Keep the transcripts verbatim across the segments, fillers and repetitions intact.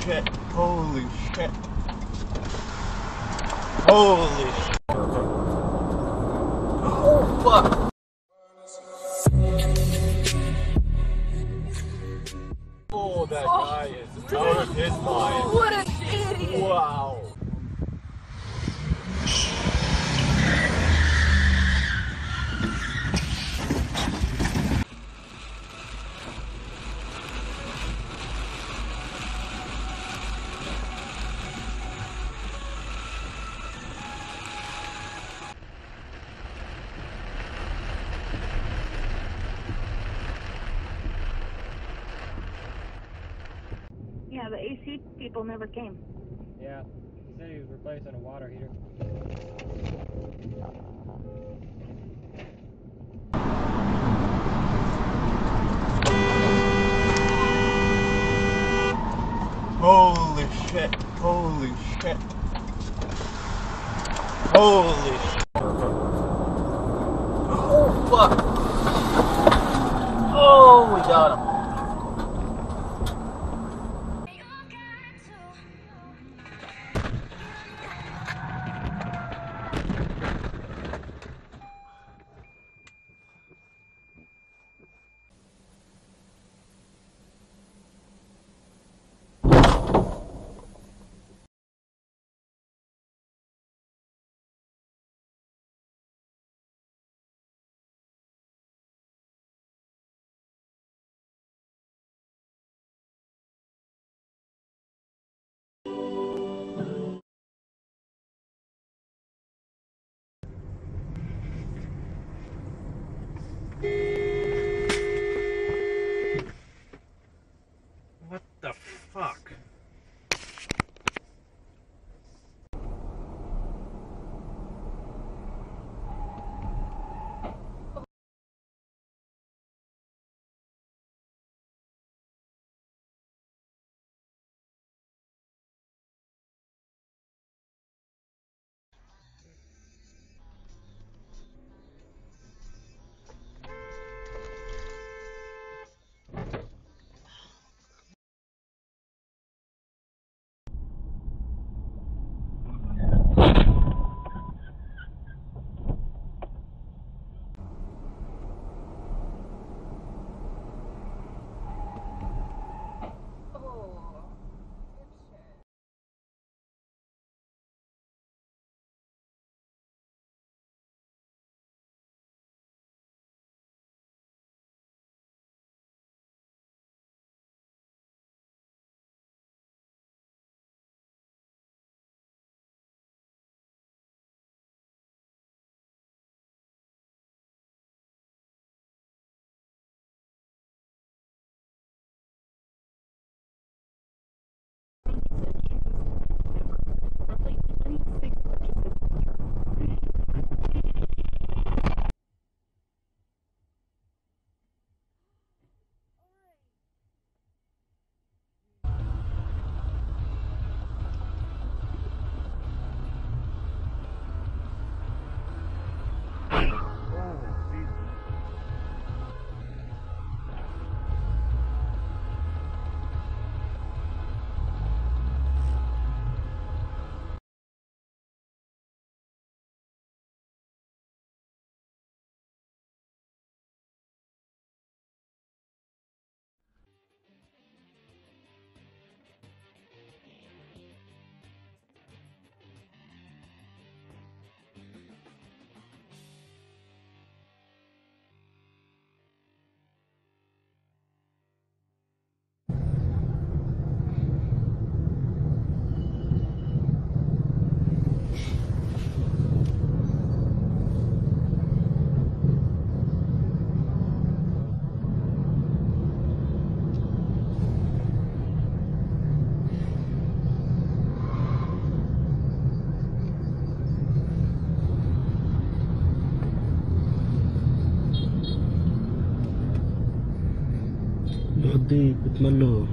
shit. Holy shit. Holy shit. Oh fuck. Oh, that oh. guy is out of his mind. What an idiot. Wow. Yeah, the A C people never came. Yeah, he said he was replacing a water heater. Holy shit. Holy shit. Holy shit. Oh fuck. Oh, we got him. What the fuck? Di ikut mana?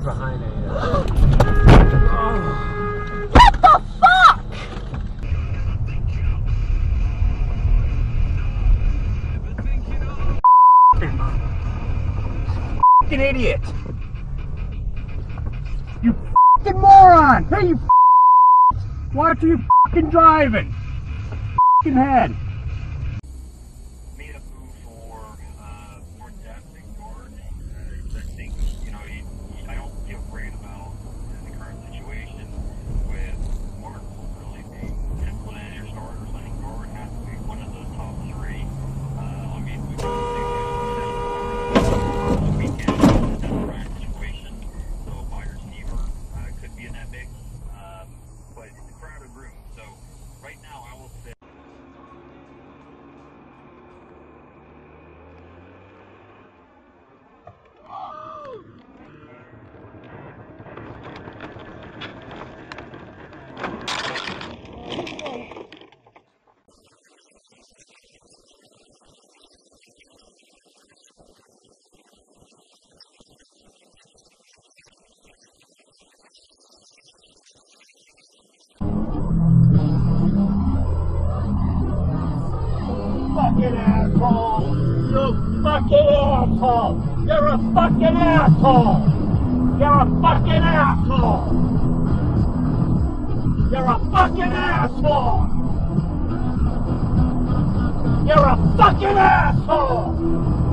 behind a. Uh... What the fuck? Fucking idiot! You fucking moron! Hey, you watch you fucking driving! Fucking head! Made a move for uh, more depth and guard. Uh, I think, you know, he, he, I don't feel great about the current situation with Mark really being one of your starters. I think guard has to be one of the top three. Uh, I mean, we can the weekend in a right situation, so a wide receiver uh, could be in that mix, um, but it's a crowded room. So right now, I will say. Fucking asshole! You fucking asshole! You're a fucking asshole! You're a fucking asshole! You're a fucking asshole! You're a fucking asshole!